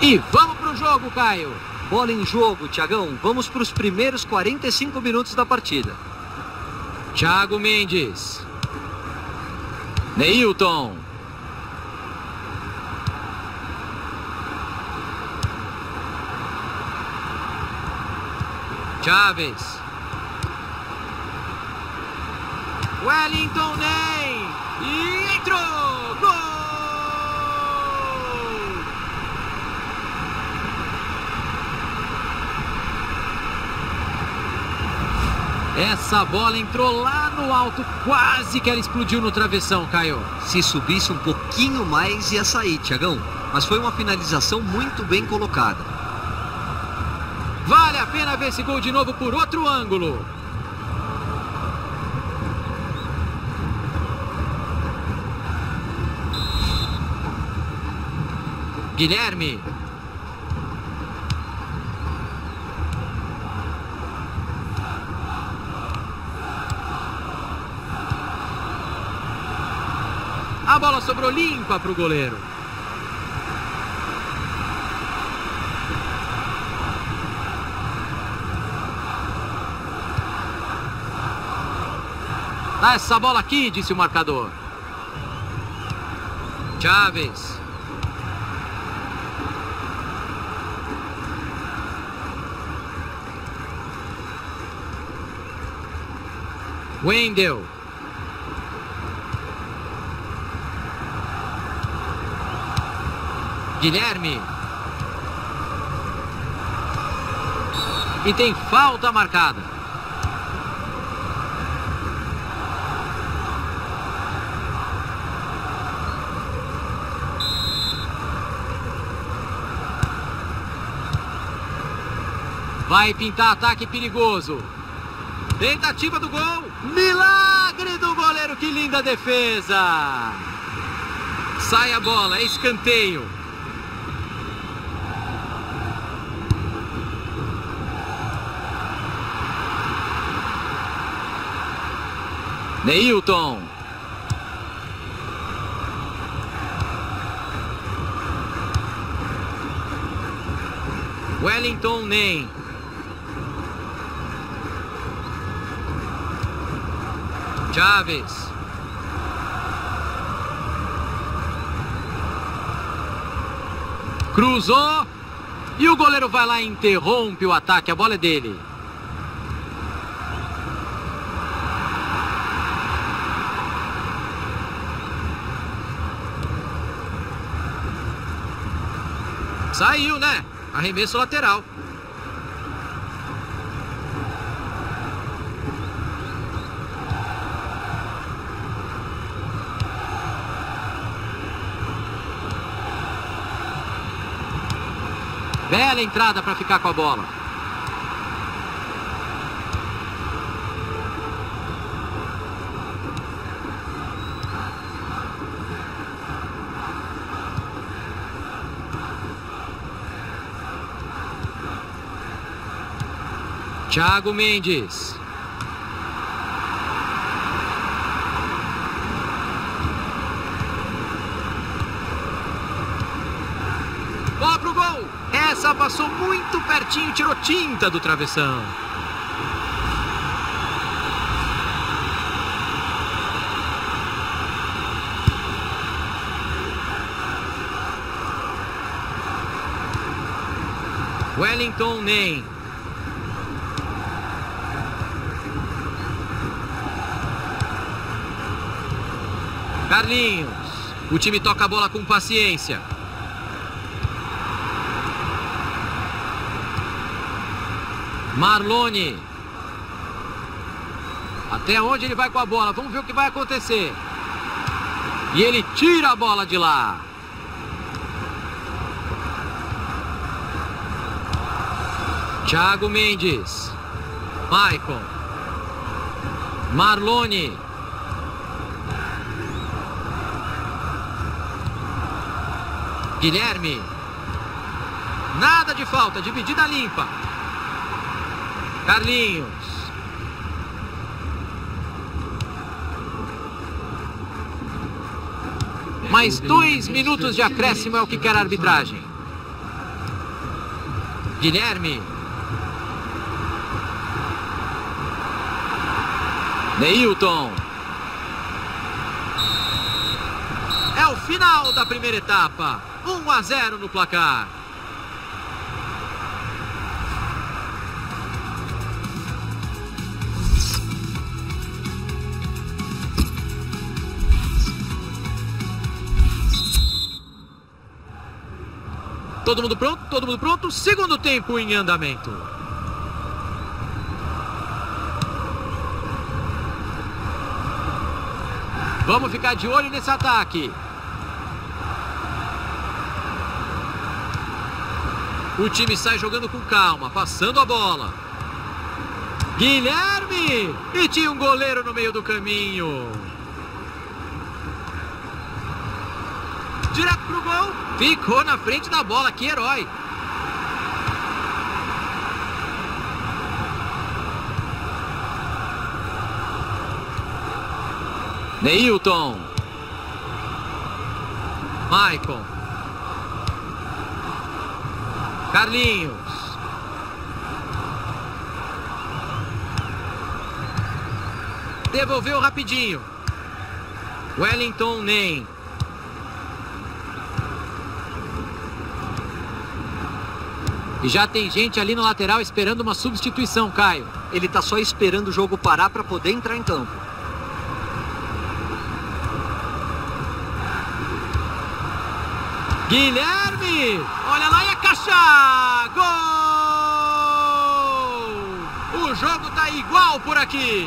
E vamos pro jogo, Caio. Bola em jogo, Thiagão. Vamos para os primeiros 45 minutos da partida. Thiago Mendes. Neilton. Chaves. Wellington Ney. E entrou! Gol! Essa bola entrou lá no alto, quase que ela explodiu no travessão, Caio. Se subisse um pouquinho mais ia sair, Thiagão. Mas foi uma finalização muito bem colocada. Vale a pena ver esse gol de novo por outro ângulo. Guilherme. A bola sobrou limpa para o goleiro. Dá essa bola aqui, disse o marcador. Chaves. Wendel. Guilherme. E tem falta marcada. Vai pintar ataque perigoso. Tentativa do gol. Milagre do goleiro, que linda defesa. Sai a bola, é escanteio. Neilton. Wellington Ney. Chaves. Cruzou. E o goleiro vai lá e interrompe o ataque. A bola é dele. Saiu, né? Arremesso lateral. Bela entrada para ficar com a bola. Thiago Mendes. Bola pro gol. Essa passou muito pertinho, tirou tinta do travessão. Wellington Ney. Carlinhos. O time toca a bola com paciência. Marlone. Até onde ele vai com a bola? Vamos ver o que vai acontecer. E ele tira a bola de lá. Thiago Mendes. Maicon. Marlone. Guilherme. Nada de falta, dividida limpa. Carlinhos. Mais 2 minutos de acréscimo é o que quer a arbitragem. Guilherme. Neilton. É o final da primeira etapa. 1-0 no placar. Todo mundo pronto? Todo mundo pronto? Segundo tempo em andamento. Vamos ficar de olho nesse ataque. O time sai jogando com calma, passando a bola. Guilherme! E tinha um goleiro no meio do caminho. Direto pro gol. Ficou na frente da bola, que herói. Neilton. Maicon. Carlinhos. Devolveu rapidinho. Wellington Nem. E já tem gente ali no lateral esperando uma substituição, Caio. Ele tá só esperando o jogo parar para poder entrar em campo. Guilherme! Olha lá e a caixa! Gol! O jogo tá igual por aqui.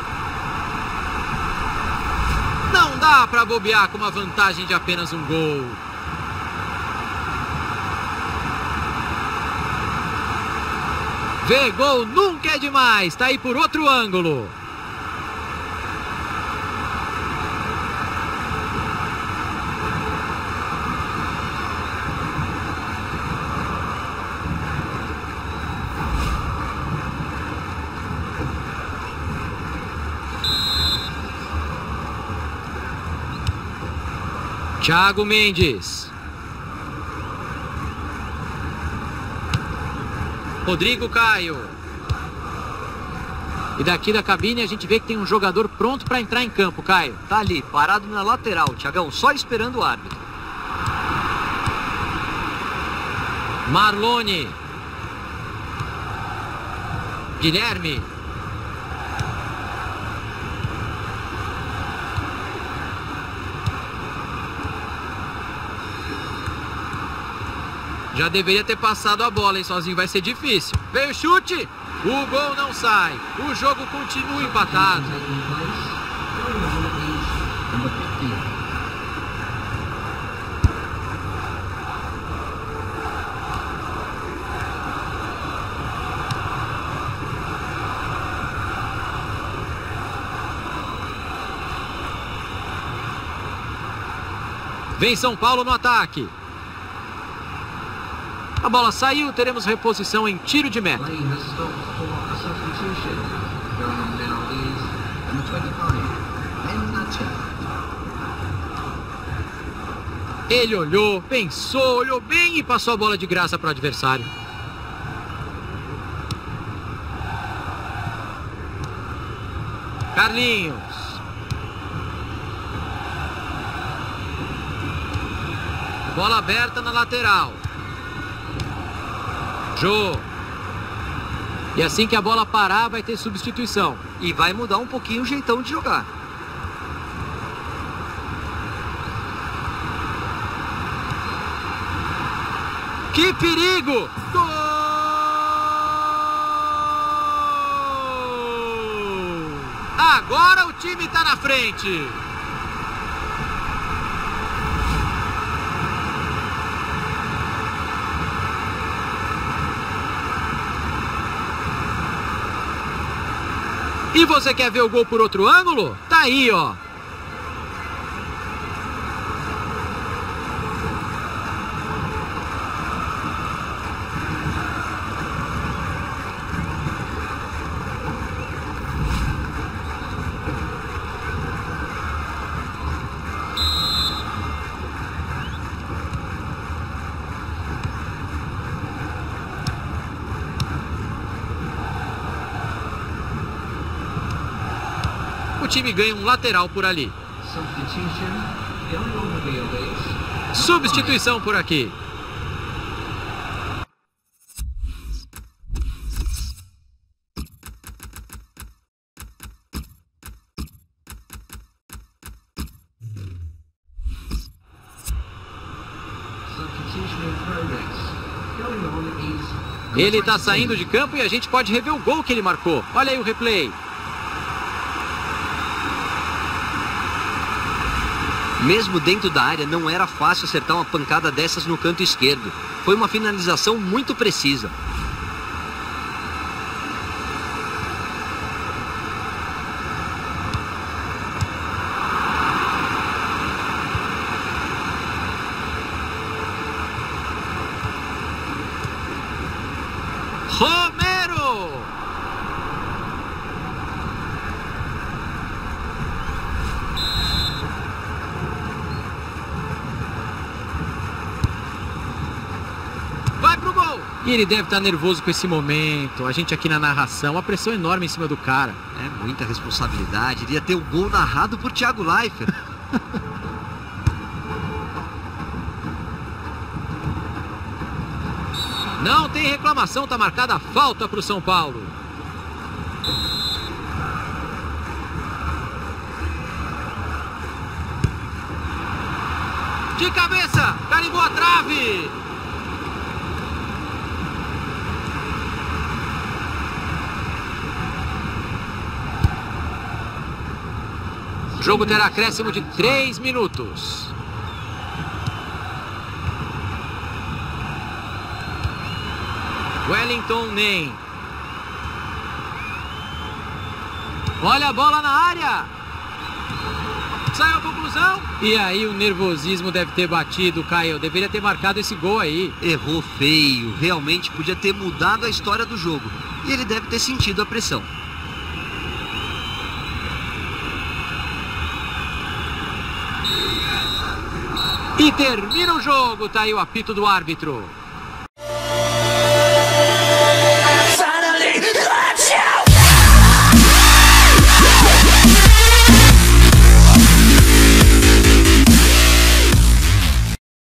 Não dá para bobear com uma vantagem de apenas um gol. Ver gol nunca é demais. Tá aí por outro ângulo. Thiago Mendes. Rodrigo Caio. E daqui da cabine a gente vê que tem um jogador pronto para entrar em campo, Caio. Tá ali, parado na lateral, Thiagão, só esperando o árbitro. Marlone. Guilherme. Já deveria ter passado a bola, hein? Sozinho vai ser difícil. Veio o chute. O gol não sai. O jogo continua empatado. Vem São Paulo no ataque. A bola saiu, teremos reposição em tiro de meta. Ele olhou, pensou, olhou bem e passou a bola de graça para o adversário. Carlinhos. Bola aberta na lateral. Jô. E assim que a bola parar, vai ter substituição. E vai mudar um pouquinho o jeitão de jogar. Que perigo! Gol! Agora o time está na frente. E você quer ver o gol por outro ângulo? Tá aí, ó. time ganha um lateral por ali. Substituição por aqui. Ele está saindo de campo e a gente pode rever o gol que ele marcou. Olha aí o replay. Mesmo dentro da área, não era fácil acertar uma pancada dessas no canto esquerdo. Foi uma finalização muito precisa. Romero! Vai pro gol! E ele deve estar nervoso com esse momento. A gente aqui na narração, a pressão enorme em cima do cara. É muita responsabilidade. Iria ter o gol narrado por Thiago Leifert. Não tem reclamação, tá marcada a falta para o São Paulo. De cabeça, carimbou a trave. O jogo terá acréscimo de 3 minutos. Wellington Nem. Olha a bola na área. Saiu a conclusão. E aí o nervosismo deve ter batido, Caio. Deveria ter marcado esse gol aí. Errou feio. Realmente podia ter mudado a história do jogo. E ele deve ter sentido a pressão. E termina o jogo. Tá aí o apito do árbitro.